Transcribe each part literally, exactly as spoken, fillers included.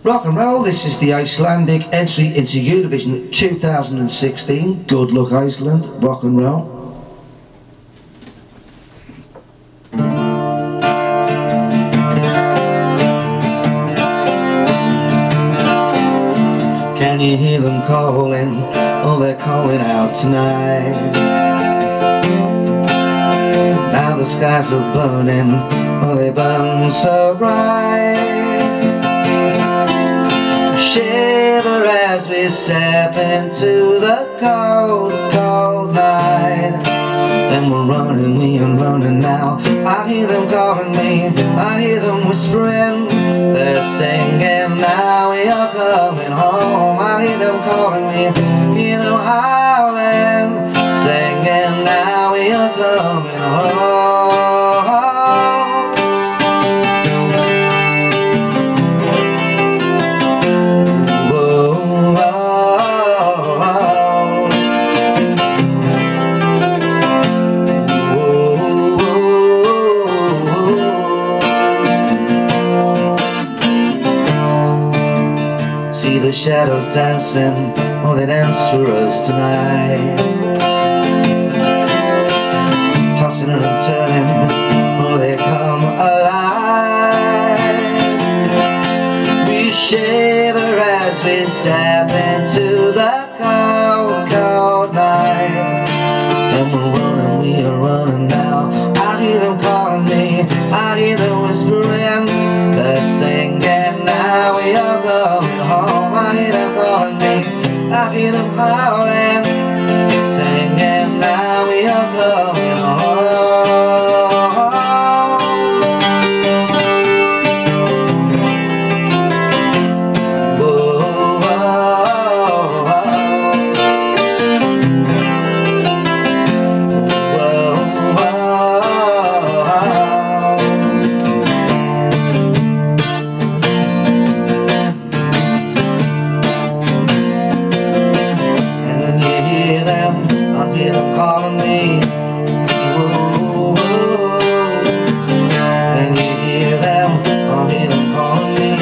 Rock and roll, this is the Icelandic entry into Eurovision two thousand sixteen. Good luck Iceland, rock and roll. Can you hear them calling? Oh, they're calling out tonight. Now the skies are burning, oh, they burn so bright. Shiver as we step into the cold, cold night. And we're running, we are running now. I hear them calling me, I hear them whispering. They're singing, now we are coming home. I hear them calling me, hear them howling, singing, now we are coming home. See the shadows dancing, oh they dance for us tonight. Tossing and turning, oh they come alive. We shiver as we step into the cold, cold night. And we're running, we are running now. I hear them calling me, I hear them whispering. They're singing, now we are going home. I hear them calling me, I hear them howling, singing, now we are going home. Whoa, whoa, whoa, whoa, I hear them calling me, whoa, whoa. And you hear them, I hear them calling me,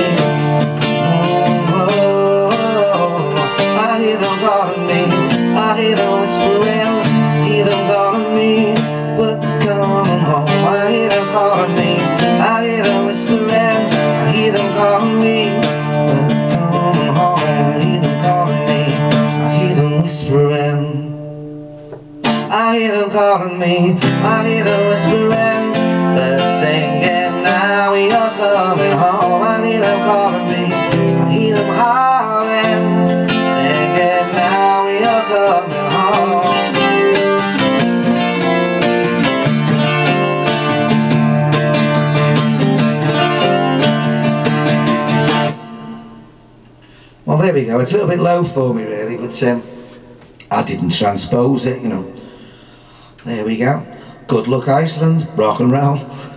whoa, whoa. I hear them calling me, I hear them whispering, hear them calling me, we're coming home. I hear them calling me, I hear them whispering, I hear them calling me, we're coming home. I hear them calling me, I hear them whispering. I hear them calling me, I hear them whispering. They're singing, now we are coming home. I hear them calling me, I hear them howling, singing, now we are coming home. Well, there we go. It's a little bit low for me really, but um, I didn't transpose it, you know. There we go. Good luck Iceland, rock and roll.